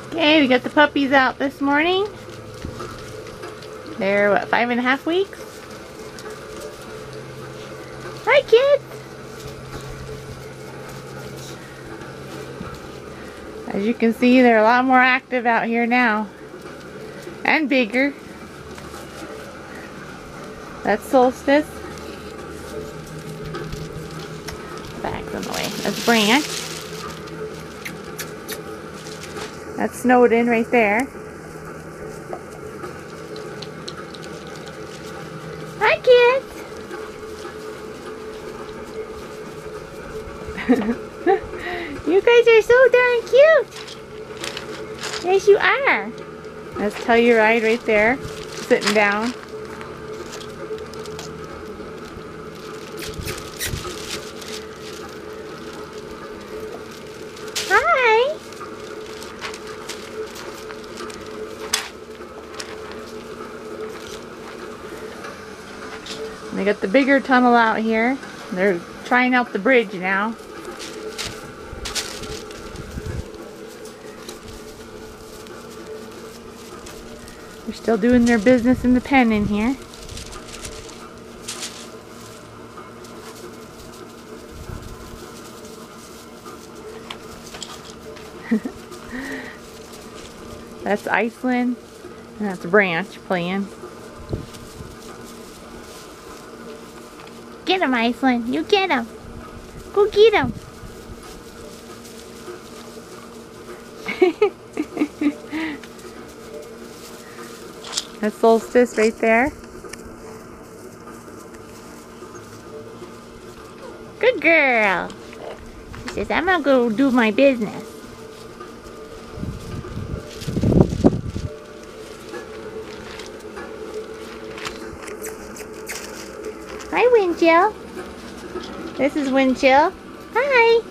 Okay, we got the puppies out this morning. They're what, 5.5 weeks? Hi kids! As you can see, they're a lot more active out here now. And bigger. That's Solstice. Bag's on the way. That's Branch. That's Snowden right there. Hi kids! You guys are so darn cute! Yes you are! That's Telluride right there, sitting down. Hi! They got the bigger tunnel out here. They're trying out the bridge now. They're still doing their business in the pen in here. That's Iceland, and that's Branch playing. Get him, Iceland. You get him. Go get him. That's Solstice right there. Good girl. She says, I'm gonna go do my business. Hi, Windchill. This is Windchill. Hi.